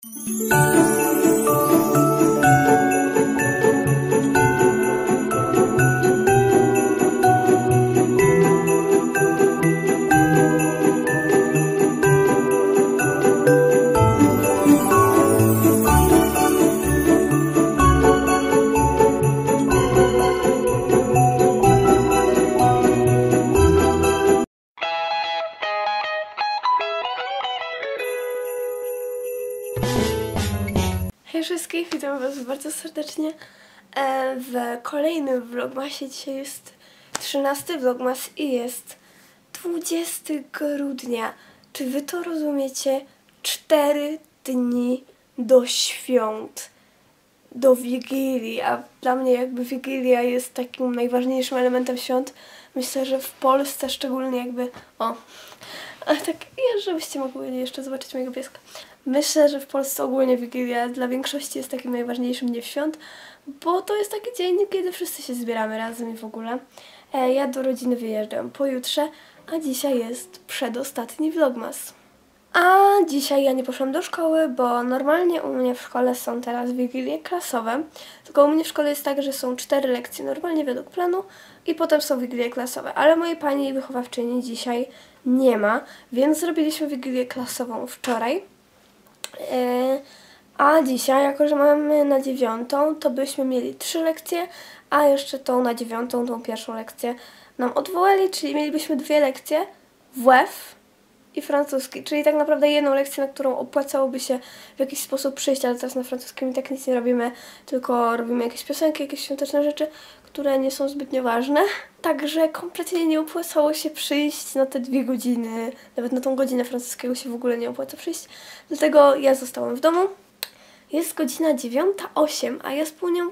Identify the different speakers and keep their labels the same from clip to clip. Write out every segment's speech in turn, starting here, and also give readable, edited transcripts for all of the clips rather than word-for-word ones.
Speaker 1: Hej wszystkich, witam was bardzo serdecznie w kolejnym vlogmasie. Dzisiaj jest 13 vlogmas i jest 20 grudnia. Czy wy to rozumiecie? 4 dni do świąt, do Wigilii, a dla mnie jakby Wigilia jest takim najważniejszym elementem świąt. Myślę, że w Polsce szczególnie jakby... Ale tak, żebyście mogli jeszcze zobaczyć mojego pieska. Myślę, że w Polsce ogólnie Wigilia dla większości jest takim najważniejszym dniem świąt, bo to jest taki dzień, kiedy wszyscy się zbieramy razem i w ogóle. Ja do rodziny wyjeżdżam pojutrze, a dzisiaj jest przedostatni vlogmas. A dzisiaj ja nie poszłam do szkoły, bo normalnie u mnie w szkole są teraz wigilie klasowe. Tylko u mnie w szkole jest tak, że są 4 lekcje normalnie według planu i potem są wigilie klasowe. Ale mojej pani wychowawczyni dzisiaj nie ma, więc zrobiliśmy wigilię klasową wczoraj. A dzisiaj, jako że mamy na 9, to byśmy mieli 3 lekcje, a jeszcze tą na 9, tą pierwszą lekcję nam odwołali, czyli mielibyśmy 2 lekcje WF i francuski, czyli tak naprawdę jedną lekcję, na którą opłacałoby się w jakiś sposób przyjść, ale teraz na francuskim i tak nic nie robimy, tylko robimy jakieś piosenki, jakieś świąteczne rzeczy, które nie są zbytnio ważne. Także kompletnie nie opłacało się przyjść na te 2 godziny, nawet na tą godzinę francuskiego się w ogóle nie opłaca przyjść, dlatego ja zostałam w domu. Jest godzina 9:08, a ja spełniam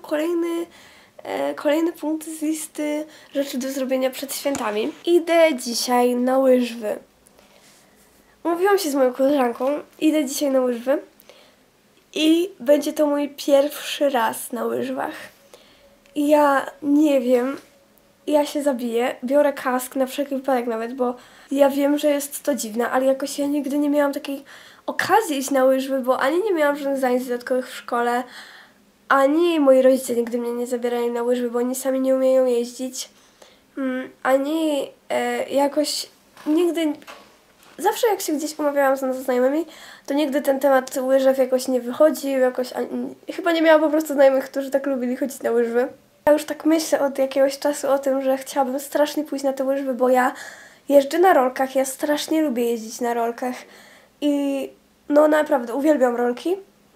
Speaker 1: kolejny punkt z listy rzeczy do zrobienia przed świętami. Idę dzisiaj na łyżwy. Umówiłam się z moją koleżanką, idę dzisiaj na łyżwy i będzie to mój pierwszy raz na łyżwach. I ja nie wiem, ja się zabiję, biorę kask na wszelki wypadek nawet, bo ja wiem, że jest to dziwne, ale jakoś ja nigdy nie miałam takiej okazji iść na łyżwy, bo ani nie miałam żadnych zajęć dodatkowych w szkole, ani moi rodzice nigdy mnie nie zabierali na łyżwy, bo oni sami nie umieją jeździć, ani jakoś nigdy... Zawsze jak się gdzieś umawiałam ze znajomymi, to nigdy ten temat łyżew jakoś nie wychodził, chyba nie miałam po prostu znajomych, którzy tak lubili chodzić na łyżwy. Ja już tak myślę od jakiegoś czasu o tym, że chciałabym strasznie pójść na te łyżwy, bo ja jeżdżę na rolkach, ja strasznie lubię jeździć na rolkach i no naprawdę uwielbiam rolki,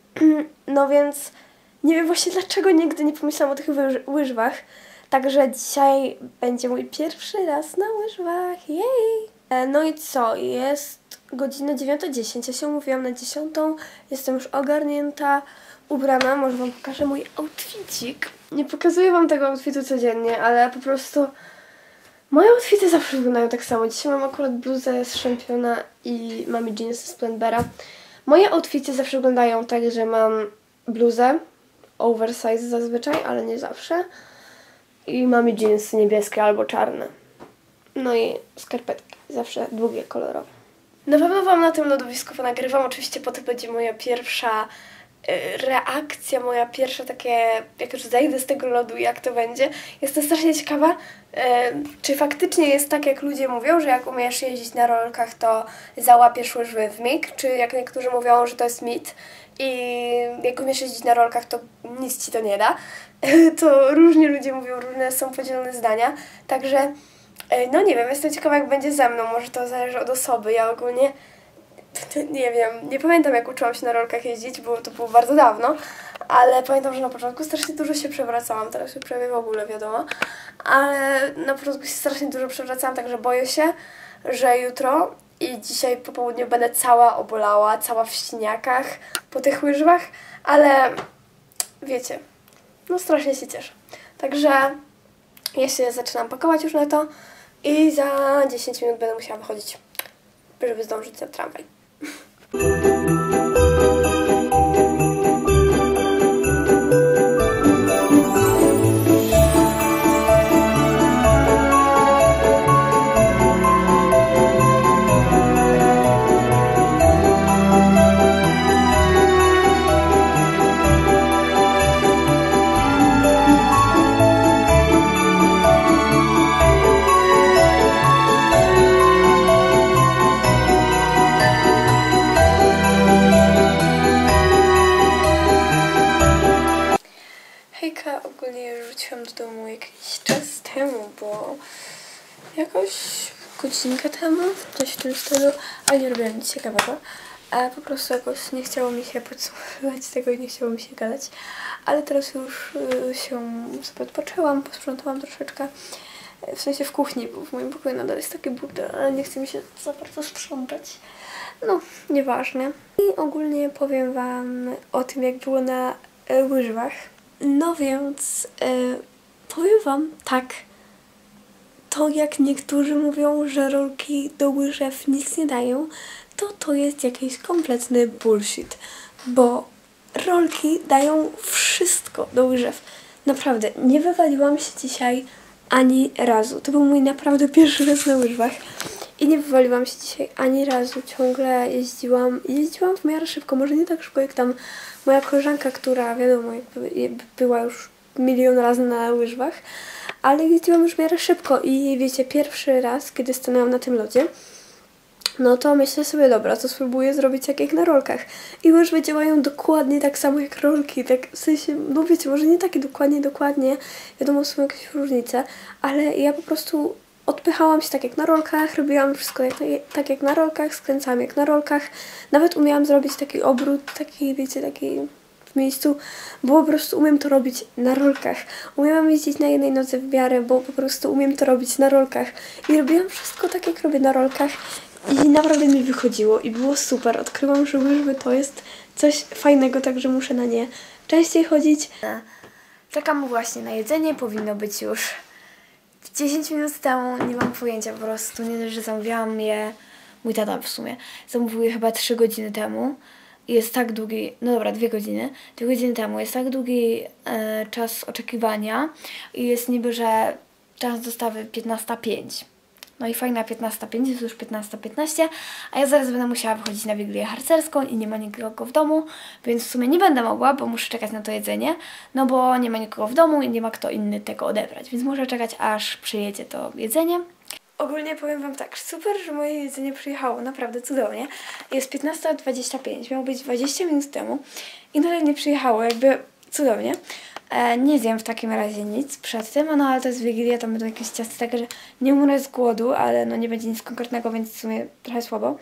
Speaker 1: no więc nie wiem właśnie dlaczego nigdy nie pomyślałam o tych łyżwach, także dzisiaj będzie mój pierwszy raz na łyżwach, jej! No i co? Jest godzina 9:10, ja się umówiłam na 10, jestem już ogarnięta, ubrana, może wam pokażę mój outfitik. Nie pokazuję wam tego outfitu codziennie, ale po prostu moje outfity zawsze wyglądają tak samo. Dzisiaj mam akurat bluzę z Championa i mam jeansy z Pull&Beara. Moje outfity zawsze wyglądają tak, że mam bluzę, oversize zazwyczaj, ale nie zawsze. I mam jeansy niebieskie albo czarne. No i skarpetki, zawsze długie, kolorowe. Na pewno wam na tym lodowisku nagrywam, oczywiście potem będzie moja pierwsza reakcja, moja pierwsza takie, jak już zejdę z tego lodu, jak to będzie. Jestem strasznie ciekawa, czy faktycznie jest tak, jak ludzie mówią, że jak umiesz jeździć na rolkach, to załapiesz łyżwy w mig, czy jak niektórzy mówią, że to jest mit i jak umiesz jeździć na rolkach, to nic ci to nie da. To różni ludzie mówią, różne są podzielone zdania, także no nie wiem, jestem ciekawa, jak będzie ze mną, może to zależy od osoby. Ja ogólnie nie wiem, nie pamiętam, jak uczyłam się na rolkach jeździć, bo to było bardzo dawno, ale pamiętam, że na początku strasznie dużo się przewracałam, teraz się prawie w ogóle, wiadomo, ale na początku się strasznie dużo przewracałam, także boję się, że jutro i dzisiaj po południu będę cała obolała, cała w siniakach po tych łyżwach, ale wiecie, no strasznie się cieszę. Także ja się zaczynam pakować już na to i za 10 minut będę musiała wychodzić, żeby zdążyć na tramwaj. temu, bo jakoś godzinkę temu, coś w tym stylu, ale nie robiłam nic ciekawego. Po prostu jakoś nie chciało mi się podsumowywać tego i nie chciało mi się gadać. Ale teraz już się sobie odpoczęłam, posprzątałam troszeczkę. W sensie w kuchni, bo w moim pokoju nadal jest taki burdel, ale nie chce mi się za bardzo sprzątać. No, nieważne. I ogólnie powiem wam o tym, jak było na łyżwach. No więc powiem wam tak, to jak niektórzy mówią, że rolki do łyżew nic nie dają, to jest jakiś kompletny bullshit, bo rolki dają wszystko do łyżew. Naprawdę, nie wywaliłam się dzisiaj ani razu. To był mój naprawdę pierwszy raz na łyżwach i nie wywaliłam się dzisiaj ani razu. Ciągle jeździłam w miarę szybko, może nie tak szybko jak tam moja koleżanka, która wiadomo jakby była już milion razy na łyżwach, ale jeździłam już w miarę szybko i wiecie, pierwszy raz, kiedy stanęłam na tym lodzie, no to myślę sobie, dobra, to spróbuję zrobić jak na rolkach. I łyżwy działają dokładnie tak samo jak rolki, tak w sensie, no wiecie, może nie takie dokładnie, wiadomo, są jakieś różnice, ale ja po prostu odpychałam się tak jak na rolkach, robiłam wszystko tak jak na rolkach, skręcałam jak na rolkach, nawet umiałam zrobić taki obrót, taki, wiecie, taki w miejscu, bo po prostu umiem to robić na rolkach. Umiałam jeździć na jednej nodze w miarę, bo po prostu umiem to robić na rolkach. I robiłam wszystko tak jak robię na rolkach. I naprawdę mi wychodziło i było super. Odkryłam, że łyżwy to jest coś fajnego, także muszę na nie częściej chodzić. Czekam właśnie na jedzenie, powinno być już 10 minut temu, nie mam pojęcia po prostu. Nie dość, że zamówiłam je, mój tata w sumie, zamówił je chyba 3 godziny temu. Jest tak długi, no dobra, 2 godziny. 2 godziny temu jest tak długi czas oczekiwania i jest niby, że czas dostawy 15:05. No i fajna 15:05, jest już 15:15, a ja zaraz będę musiała wychodzić na wigilię harcerską i nie ma nikogo w domu, więc w sumie nie będę mogła, bo muszę czekać na to jedzenie, no bo nie ma nikogo w domu i nie ma kto inny tego odebrać, więc muszę czekać, aż przyjedzie to jedzenie. Ogólnie powiem wam tak, super, że moje jedzenie przyjechało, naprawdę cudownie. Jest 15:25, miało być 20 minut temu i nadal nie przyjechało, jakby cudownie. Nie zjem w takim razie nic przed tym, no ale to jest Wigilia, tam będą jakieś ciasty, takie, że nie umrę z głodu, ale no nie będzie nic konkretnego, więc w sumie trochę słabo.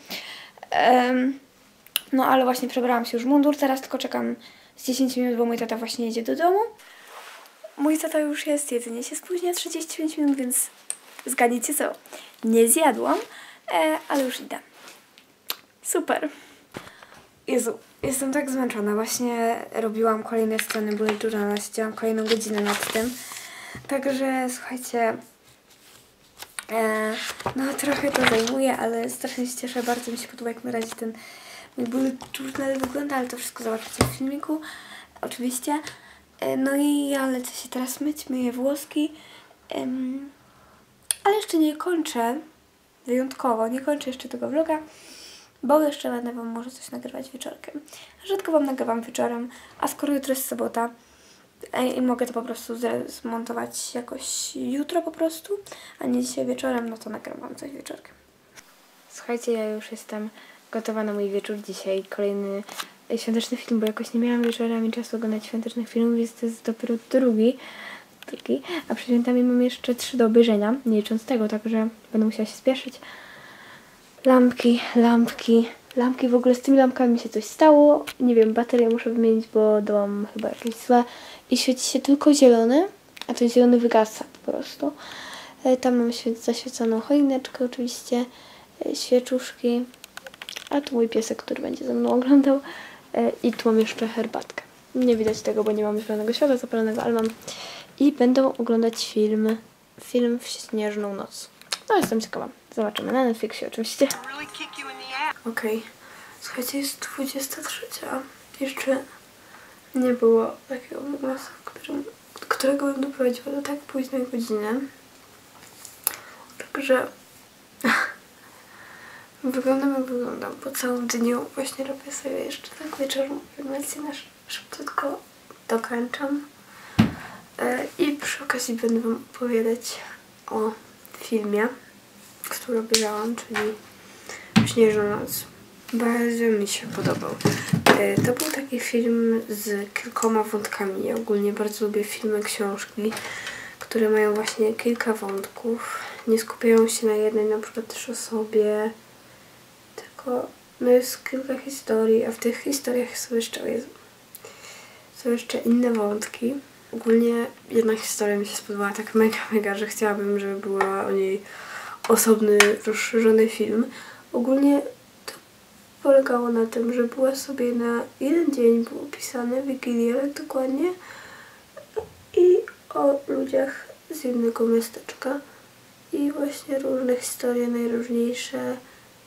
Speaker 1: No ale właśnie przebrałam się już w mundur, teraz tylko czekam z 10 minut, bo mój tata właśnie jedzie do domu. Mój tata już jest, jedzenie się spóźnia 35 minut, więc zgadnijcie co, nie zjadłam, ale już idę. Super. Jezu, jestem tak zmęczona. Właśnie robiłam kolejne sceny bullet journala, siedziałam kolejną godzinę nad tym. Także słuchajcie, no trochę to zajmuje, ale strasznie się cieszę. Bardzo mi się podoba, jak na razie ten mój bullet journal wygląda, ale to wszystko zobaczycie w filmiku. Oczywiście. No i ja lecę się teraz myć, myję włoski. Ale jeszcze nie kończę, wyjątkowo, nie kończę jeszcze tego vloga, bo jeszcze będę wam może coś nagrywać wieczorkiem. Rzadko wam nagrywam wieczorem, a skoro jutro jest sobota i mogę to po prostu zmontować jakoś jutro po prostu, a nie dzisiaj wieczorem, no to nagram wam coś wieczorkiem. Słuchajcie, ja już jestem gotowa na mój wieczór dzisiaj. Kolejny świąteczny film, bo jakoś nie miałam wieczorami czasu oglądać świątecznych filmów, więc to jest dopiero drugi. A przed świętami mam jeszcze 3 do obejrzenia, nie licząc tego, także będę musiała się spieszyć. Lampki, w ogóle z tymi lampkami mi się coś stało. Nie wiem, baterię muszę wymienić, bo dałam chyba jakieś złe. I świeci się tylko zielony, a ten zielony wygasa po prostu. Tam mam zaświeconą choineczkę oczywiście, świeczuszki. A tu mój piesek, który będzie ze mną oglądał. I tu mam jeszcze herbatkę. Nie widać tego, bo nie mam zielonego światła zapalonego, ale mam. I będą oglądać film w śnieżną noc. No jestem ciekawa. Zobaczymy na Netflixie oczywiście. Okej. Słuchajcie, jest 23. Jeszcze nie było takiego głosu, którego bym doprowadziła do tak późnej godziny. Także wyglądam jak wyglądam. Po całym dniu właśnie robię sobie jeszcze tak wieczorem filmację, szybciutko dokończam. I przy okazji będę wam opowiadać o filmie, który obejrzałam, czyli Śnieżną noc. Bardzo mi się podobał. To był taki film z kilkoma wątkami. Ja ogólnie bardzo lubię filmy, książki, które mają właśnie kilka wątków. Nie skupiają się na jednej na przykład też osobie, tylko no jest kilka historii, a w tych historiach są jeszcze inne wątki. Ogólnie jedna historia mi się spodobała tak mega, że chciałabym, żeby była o niej osobny, rozszerzony film. Ogólnie to polegało na tym, że była sobie na jeden dzień było pisane, Wigilię dokładnie, i o ludziach z jednego miasteczka. I właśnie różne historie, najróżniejsze,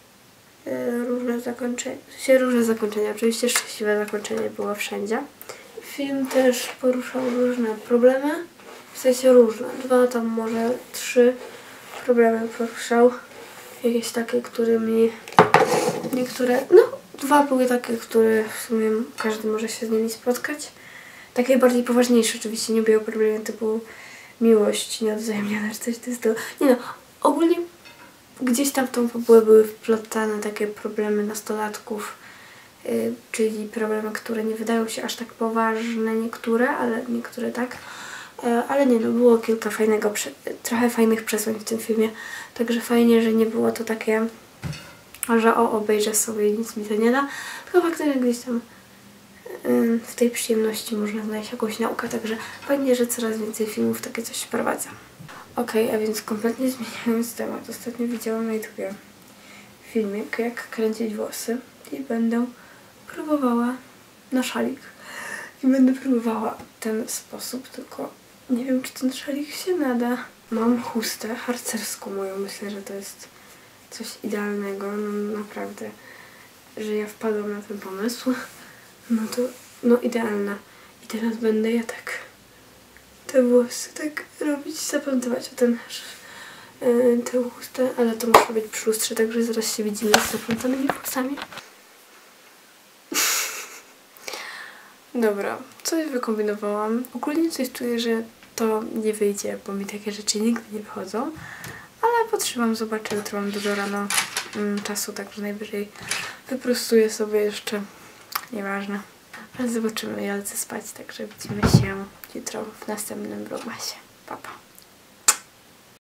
Speaker 1: różne zakończenia. Oczywiście szczęśliwe zakończenie było wszędzie. Film też poruszał różne problemy, w sensie różne, 2, tam może 3 problemy poruszał. Jakieś takie, które mi niektóre, no 2 były takie, które w sumie każdy może się z nimi spotkać. Takie bardziej poważniejsze oczywiście, nie były problemy typu miłość nieodwzajemniona czy coś to jest to. Nie no, ogólnie gdzieś tam w tą fabułę były wplątane takie problemy nastolatków, czyli problemy, które nie wydają się aż tak poważne niektóre, ale niektóre tak. Ale nie no, było kilka trochę fajnych przesłań w tym filmie, także fajnie, że nie było to takie, że obejrzę sobie i nic mi to nie da, tylko faktycznie gdzieś tam w tej przyjemności można znaleźć jakąś naukę, także fajnie, że coraz więcej filmów takie coś wprowadza. Okej, a więc kompletnie zmieniając temat, ostatnio widziałam na YouTubie filmik, jak kręcić włosy i będę próbowała na szalik. I będę próbowała ten sposób, tylko nie wiem, czy ten szalik się nada. Mam chustę harcerską moją, myślę, że to jest coś idealnego, no naprawdę, że ja wpadłam na ten pomysł. No to, no idealna. I teraz będę ja tak te włosy tak robić, zapamiętywać o tę chustę, ale to muszę robić przy lustrze, także zaraz się widzimy z zaplątanymi włosami. Dobra, coś wykombinowałam. Ogólnie coś czuję, że to nie wyjdzie, bo mi takie rzeczy nigdy nie wychodzą, ale potrzebam, zobaczę, jutro mam dużo rano czasu, także najwyżej wyprostuję sobie jeszcze, nieważne. Ale zobaczymy, ja lecę spać, także widzimy się jutro w następnym vlogmasie. Pa, pa.